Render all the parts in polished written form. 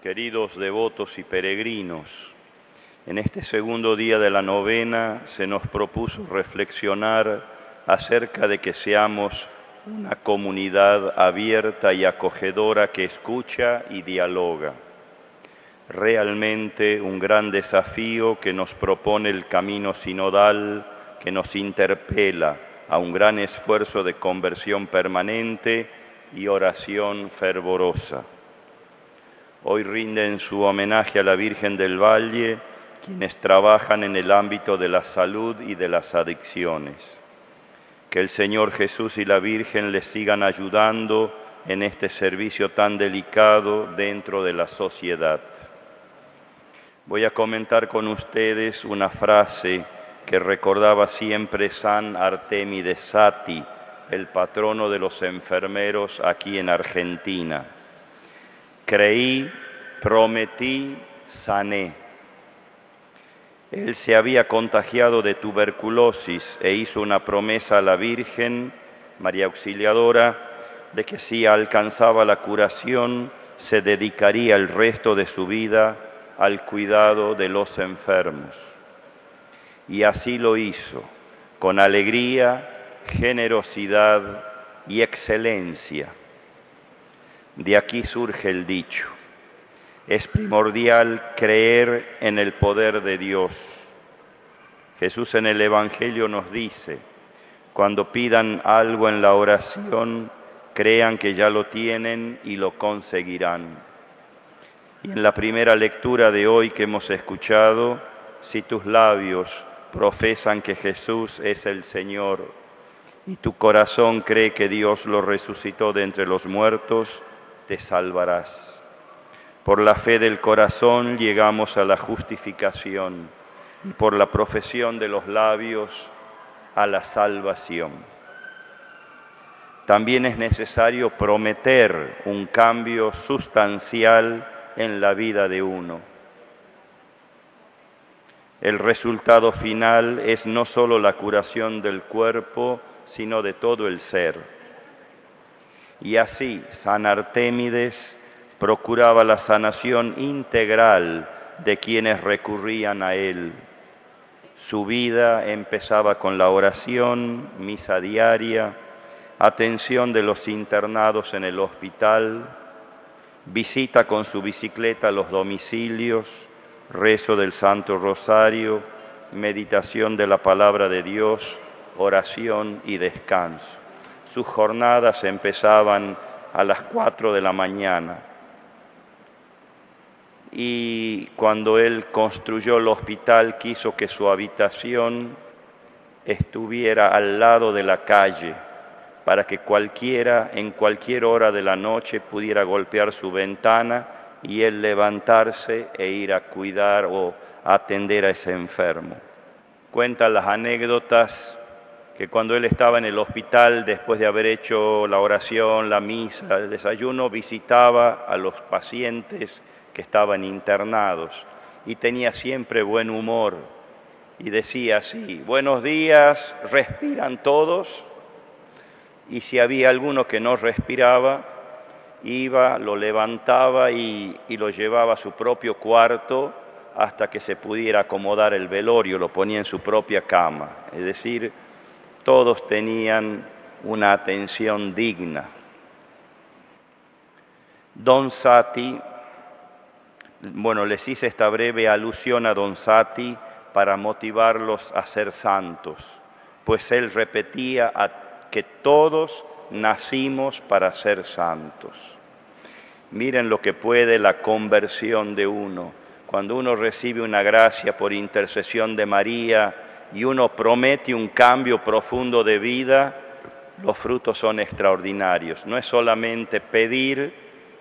Queridos devotos y peregrinos, en este segundo día de la novena se nos propuso reflexionar acerca de que seamos una comunidad abierta y acogedora que escucha y dialoga. Realmente un gran desafío que nos propone el camino sinodal, que nos interpela a un gran esfuerzo de conversión permanente y oración fervorosa. Hoy rinden su homenaje a la Virgen del Valle quienes trabajan en el ámbito de la salud y de las adicciones. Que el Señor Jesús y la Virgen les sigan ayudando en este servicio tan delicado dentro de la sociedad. Voy a comentar con ustedes una frase que recordaba siempre San Artemides Sati, el patrono de los enfermeros aquí en Argentina. Creí, prometí, sané. Él se había contagiado de tuberculosis e hizo una promesa a la Virgen, María Auxiliadora, de que si alcanzaba la curación, se dedicaría el resto de su vida al cuidado de los enfermos. Y así lo hizo, con alegría, generosidad y excelencia. De aquí surge el dicho: es primordial creer en el poder de Dios. Jesús en el Evangelio nos dice: cuando pidan algo en la oración, crean que ya lo tienen y lo conseguirán. Y en la primera lectura de hoy que hemos escuchado, si tus labios profesan que Jesús es el Señor y tu corazón cree que Dios lo resucitó de entre los muertos, te salvarás. Por la fe del corazón llegamos a la justificación y por la profesión de los labios a la salvación. También es necesario prometer un cambio sustancial en la vida de uno. El resultado final es no solo la curación del cuerpo, sino de todo el ser. Y así San Artemides procuraba la sanación integral de quienes recurrían a él. Su vida empezaba con la oración, misa diaria, atención de los internados en el hospital, visita con su bicicleta a los domicilios, rezo del Santo Rosario, meditación de la Palabra de Dios, oración y descanso. Sus jornadas empezaban a las 4 de la mañana. Y cuando él construyó el hospital, quiso que su habitación estuviera al lado de la calle, para que cualquiera, en cualquier hora de la noche, pudiera golpear su ventana y él levantarse e ir a cuidar o atender a ese enfermo. Cuentan las anécdotas que cuando él estaba en el hospital, después de haber hecho la oración, la misa, el desayuno, visitaba a los pacientes que estaban internados y tenía siempre buen humor y decía así: buenos días, ¿respiran todos? Y si había alguno que no respiraba, iba, lo levantaba y lo llevaba a su propio cuarto hasta que se pudiera acomodar el velorio, lo ponía en su propia cama. Es decir, todos tenían una atención digna. Don Sati, les hice esta breve alusión a Don Sati para motivarlos a ser santos, pues él repetía que todos nacimos para ser santos. Miren lo que puede la conversión de uno. Cuando uno recibe una gracia por intercesión de María y uno promete un cambio profundo de vida, los frutos son extraordinarios. No es solamente pedir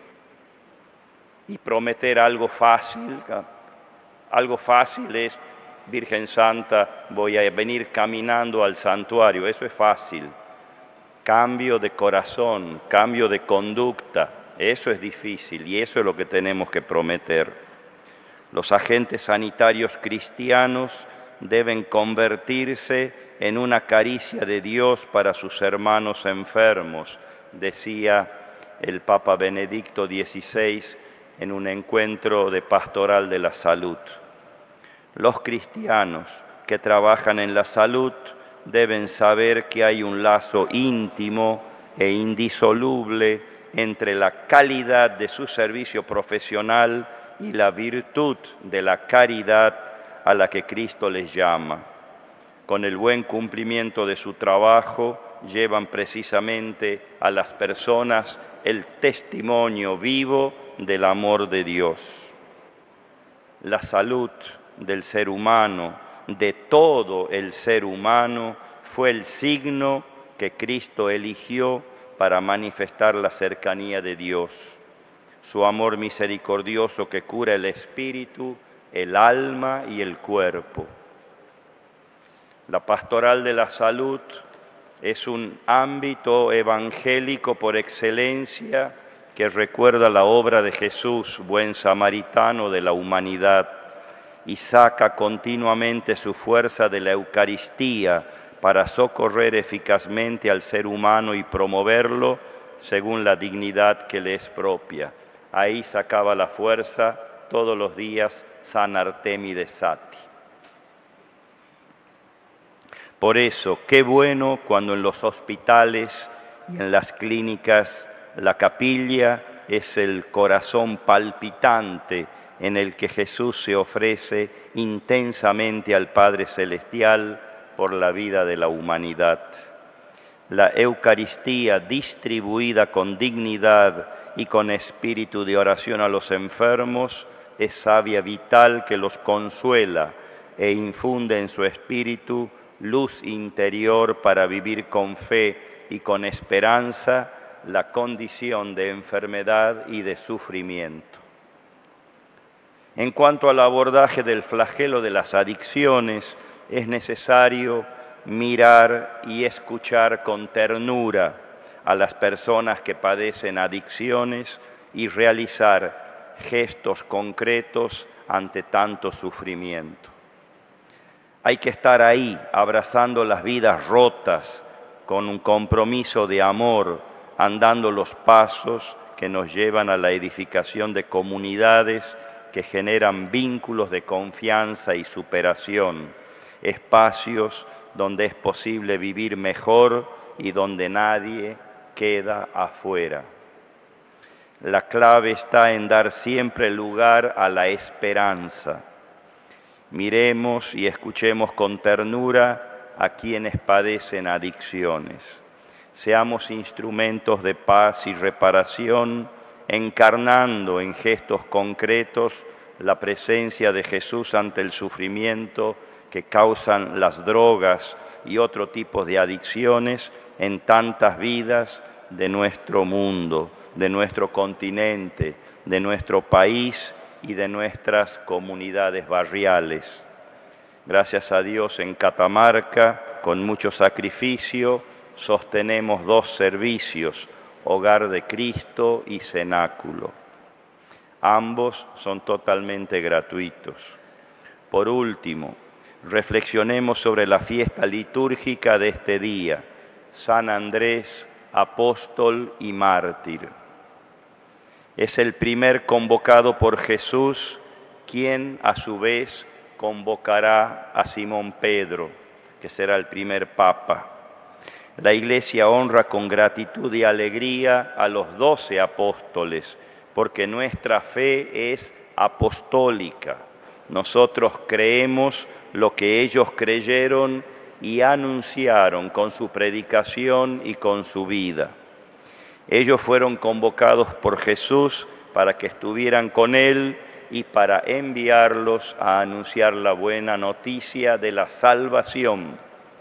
y prometer algo fácil. Algo fácil es: Virgen Santa, voy a venir caminando al santuario. Eso es fácil. Cambio de corazón, cambio de conducta, eso es difícil y eso es lo que tenemos que prometer. Los agentes sanitarios cristianos deben convertirse en una caricia de Dios para sus hermanos enfermos, decía el Papa Benedicto XVI en un encuentro de pastoral de la salud. Los cristianos que trabajan en la salud deben saber que hay un lazo íntimo e indisoluble entre la calidad de su servicio profesional y la virtud de la caridad a la que Cristo les llama. Con el buen cumplimiento de su trabajo, llevan precisamente a las personas el testimonio vivo del amor de Dios. La salud del ser humano, de todo el ser humano, fue el signo que Cristo eligió para manifestar la cercanía de Dios, su amor misericordioso que cura el espíritu, el alma y el cuerpo. La pastoral de la salud es un ámbito evangélico por excelencia que recuerda la obra de Jesús, buen samaritano de la humanidad, y saca continuamente su fuerza de la Eucaristía para socorrer eficazmente al ser humano y promoverlo según la dignidad que le es propia. Ahí sacaba la fuerza todos los días San Artemide Sati. Por eso, qué bueno cuando en los hospitales y en las clínicas la capilla es el corazón palpitante en el que Jesús se ofrece intensamente al Padre Celestial por la vida de la humanidad. La Eucaristía distribuida con dignidad y con espíritu de oración a los enfermos es savia vital que los consuela e infunde en su espíritu luz interior para vivir con fe y con esperanza la condición de enfermedad y de sufrimiento. En cuanto al abordaje del flagelo de las adicciones, es necesario mirar y escuchar con ternura a las personas que padecen adicciones y realizar gestos concretos ante tanto sufrimiento. Hay que estar ahí abrazando las vidas rotas con un compromiso de amor, andando los pasos que nos llevan a la edificación de comunidades que generan vínculos de confianza y superación, espacios donde es posible vivir mejor y donde nadie queda afuera. La clave está en dar siempre lugar a la esperanza. Miremos y escuchemos con ternura a quienes padecen adicciones. Seamos instrumentos de paz y reparación, encarnando en gestos concretos la presencia de Jesús ante el sufrimiento que causan las drogas y otro tipo de adicciones en tantas vidas de nuestro mundo, de nuestro continente, de nuestro país y de nuestras comunidades barriales. Gracias a Dios, en Catamarca, con mucho sacrificio, sostenemos 2 servicios, Hogar de Cristo y Cenáculo. Ambos son totalmente gratuitos. Por último, reflexionemos sobre la fiesta litúrgica de este día, San Andrés, apóstol y mártir. Es el primer convocado por Jesús, quien a su vez convocará a Simón Pedro, que será el primer papa. La Iglesia honra con gratitud y alegría a los 12 apóstoles, porque nuestra fe es apostólica. Nosotros creemos lo que ellos creyeron y anunciaron con su predicación y con su vida. Ellos fueron convocados por Jesús para que estuvieran con Él y para enviarlos a anunciar la buena noticia de la salvación.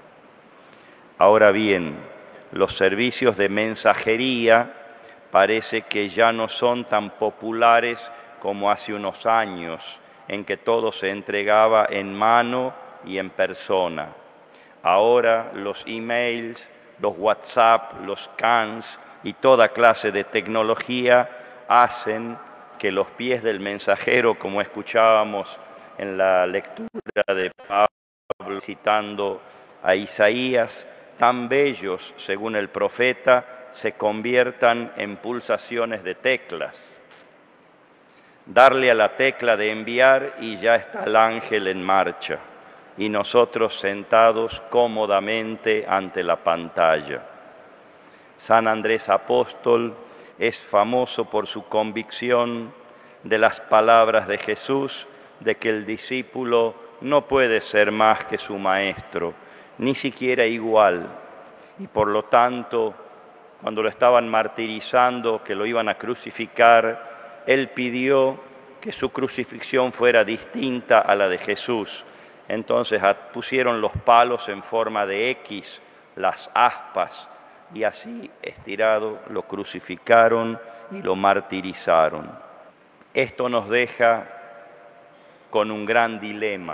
Ahora bien, los servicios de mensajería parece que ya no son tan populares como hace unos años, en que todo se entregaba en mano y en persona. Ahora los emails, los WhatsApp, los scans y toda clase de tecnología hacen que los pies del mensajero, como escuchábamos en la lectura de Pablo citando a Isaías, tan bellos, según el profeta, se conviertan en pulsaciones de teclas. darle a la tecla de enviar y ya está el ángel en marcha, y nosotros sentados cómodamente ante la pantalla. San Andrés Apóstol es famoso por su convicción de las palabras de Jesús, de que el discípulo no puede ser más que su maestro, ni siquiera igual, y por lo tanto, cuando lo estaban martirizando, que lo iban a crucificar, él pidió que su crucifixión fuera distinta a la de Jesús. Entonces pusieron los palos en forma de X, las aspas, y así, estirado, lo crucificaron y lo martirizaron. Esto nos deja con un gran dilema.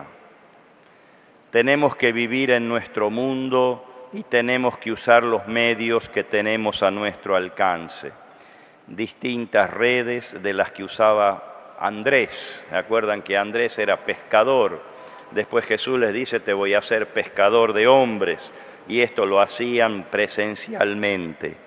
Tenemos que vivir en nuestro mundo y tenemos que usar los medios que tenemos a nuestro alcance. Distintas redes de las que usaba Andrés. ¿Se acuerdan que Andrés era pescador? Después Jesús les dice, te voy a hacer pescador de hombres. Y esto lo hacían presencialmente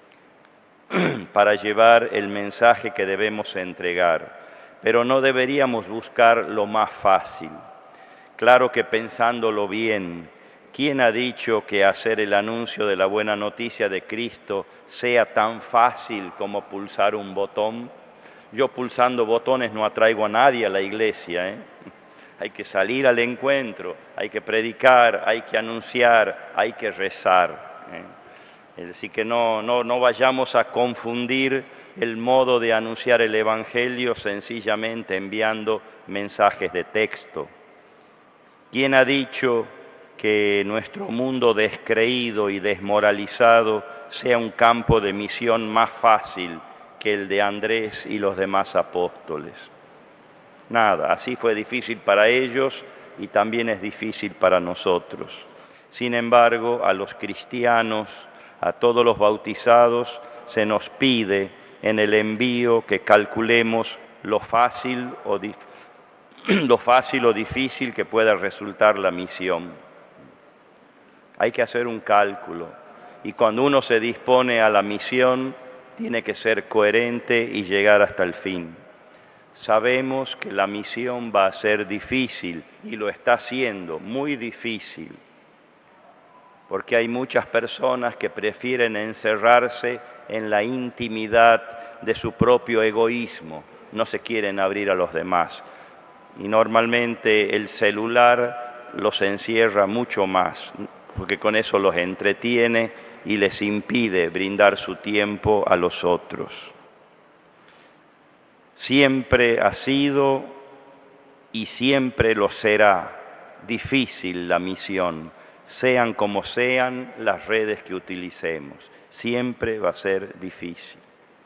para llevar el mensaje que debemos entregar. Pero no deberíamos buscar lo más fácil. Claro que pensándolo bien, ¿quién ha dicho que hacer el anuncio de la buena noticia de Cristo sea tan fácil como pulsar un botón? Yo pulsando botones no atraigo a nadie a la iglesia, Hay que salir al encuentro, hay que predicar, hay que anunciar, hay que rezar. Así que no vayamos a confundir el modo de anunciar el Evangelio sencillamente enviando mensajes de texto. ¿Quién ha dicho que nuestro mundo descreído y desmoralizado sea un campo de misión más fácil que el de Andrés y los demás apóstoles? Nada, así fue difícil para ellos y también es difícil para nosotros. Sin embargo, a los cristianos, a todos los bautizados, se nos pide en el envío que calculemos lo fácil o difícil que pueda resultar la misión. Hay que hacer un cálculo y cuando uno se dispone a la misión, tiene que ser coherente y llegar hasta el fin. Sabemos que la misión va a ser difícil y lo está haciendo, muy difícil, porque hay muchas personas que prefieren encerrarse en la intimidad de su propio egoísmo, no se quieren abrir a los demás. Y normalmente el celular los encierra mucho más, porque con eso los entretiene y les impide brindar su tiempo a los otros. Siempre ha sido y siempre lo será difícil la misión, sean como sean las redes que utilicemos. Siempre va a ser difícil.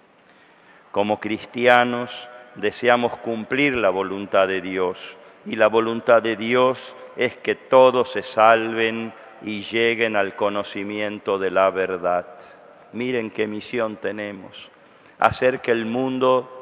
Como cristianos deseamos cumplir la voluntad de Dios y la voluntad de Dios es que todos se salven y lleguen al conocimiento de la verdad. Miren qué misión tenemos, hacer que el mundo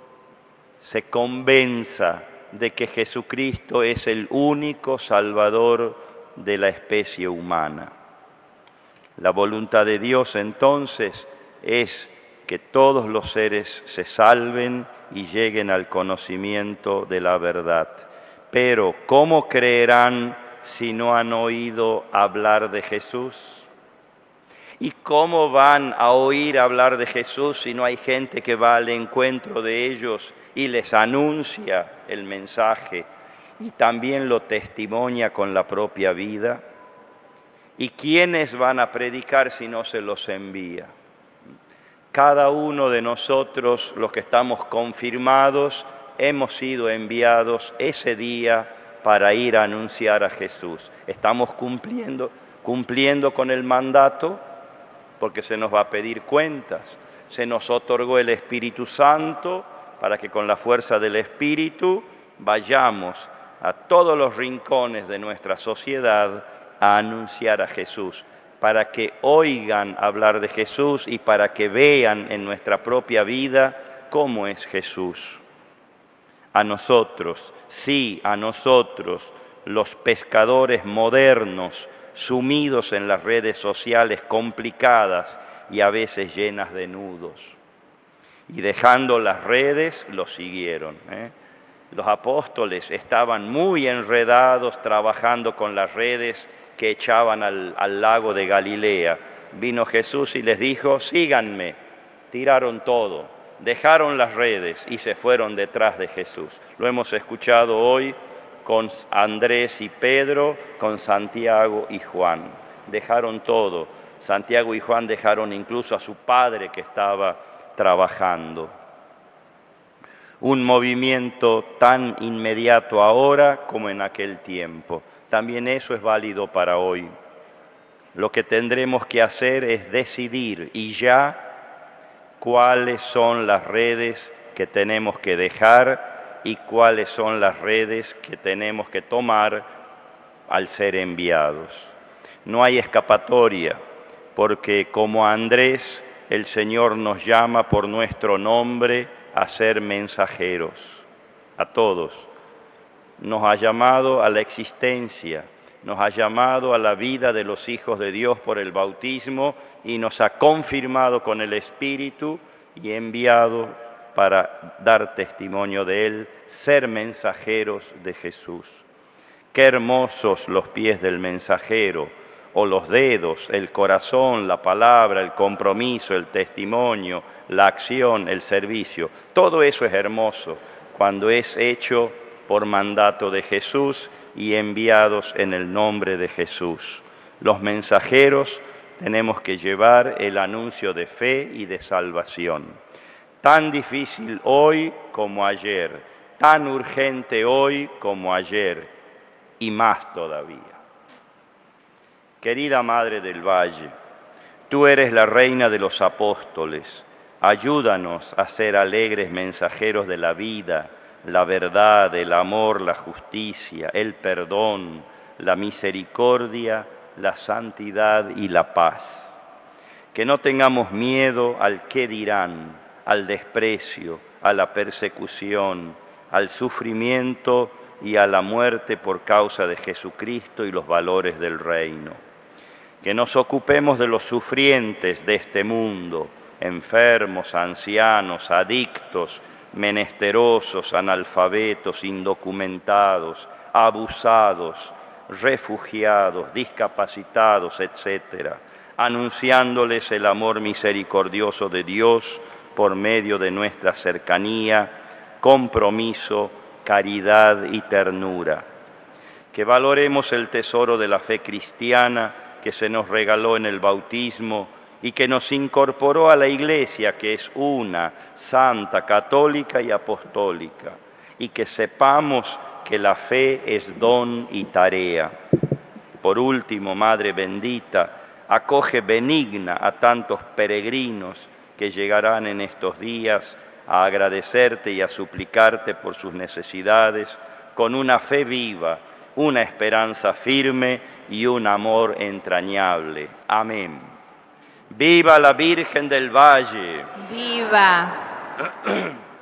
se convenza de que Jesucristo es el único Salvador de la especie humana. La voluntad de Dios entonces es que todos los seres se salven y lleguen al conocimiento de la verdad. Pero, ¿cómo creerán si no han oído hablar de Jesús? ¿Y cómo van a oír hablar de Jesús si no hay gente que va al encuentro de ellos y les anuncia el mensaje y también lo testimonia con la propia vida? ¿Y quiénes van a predicar si no se los envía? Cada uno de nosotros, los que estamos confirmados, hemos sido enviados ese día para ir a anunciar a Jesús. Estamos cumpliendo con el mandato, porque se nos va a pedir cuentas. Se nos otorgó el Espíritu Santo para que con la fuerza del Espíritu vayamos a todos los rincones de nuestra sociedad a anunciar a Jesús, para que oigan hablar de Jesús y para que vean en nuestra propia vida cómo es Jesús. A nosotros, sí, a nosotros, los pescadores modernos, sumidos en las redes sociales complicadas y a veces llenas de nudos. y dejando las redes, lo siguieron. Los apóstoles estaban muy enredados trabajando con las redes que echaban al lago de Galilea. Vino Jesús y les dijo, síganme. Tiraron todo, dejaron las redes y se fueron detrás de Jesús. Lo hemos escuchado hoy con Andrés y Pedro, con Santiago y Juan. Dejaron todo. Santiago y Juan dejaron incluso a su padre que estaba trabajando. Un movimiento tan inmediato ahora como en aquel tiempo. También eso es válido para hoy. Lo que tendremos que hacer es decidir y ya cuáles son las redes que tenemos que dejar y cuáles son las redes que tenemos que tomar al ser enviados. No hay escapatoria, porque como Andrés, el Señor nos llama por nuestro nombre a ser mensajeros, a todos. Nos ha llamado a la existencia, nos ha llamado a la vida de los hijos de Dios por el bautismo y nos ha confirmado con el Espíritu y enviado para dar testimonio de Él, ser mensajeros de Jesús. Qué hermosos los pies del mensajero, o los dedos, el corazón, la palabra, el compromiso, el testimonio, la acción, el servicio. Todo eso es hermoso cuando es hecho por mandato de Jesús y enviados en el nombre de Jesús. Los mensajeros tenemos que llevar el anuncio de fe y de salvación. Tan difícil hoy como ayer, tan urgente hoy como ayer y más todavía. Querida Madre del Valle, tú eres la Reina de los Apóstoles. Ayúdanos a ser alegres mensajeros de la vida, la verdad, el amor, la justicia, el perdón, la misericordia, la santidad y la paz. Que no tengamos miedo al qué dirán, al desprecio, a la persecución, al sufrimiento y a la muerte por causa de Jesucristo y los valores del reino. Que nos ocupemos de los sufrientes de este mundo, enfermos, ancianos, adictos, menesterosos, analfabetos, indocumentados, abusados, refugiados, discapacitados, etc., anunciándoles el amor misericordioso de Dios por medio de nuestra cercanía, compromiso, caridad y ternura. Que valoremos el tesoro de la fe cristiana que se nos regaló en el bautismo y que nos incorporó a la Iglesia, que es una, santa, católica y apostólica, y que sepamos que la fe es don y tarea. Por último, Madre bendita, acoge benigna a tantos peregrinos que llegarán en estos días a agradecerte y a suplicarte por sus necesidades, con una fe viva, una esperanza firme y un amor entrañable. Amén. ¡Viva la Virgen del Valle! ¡Viva!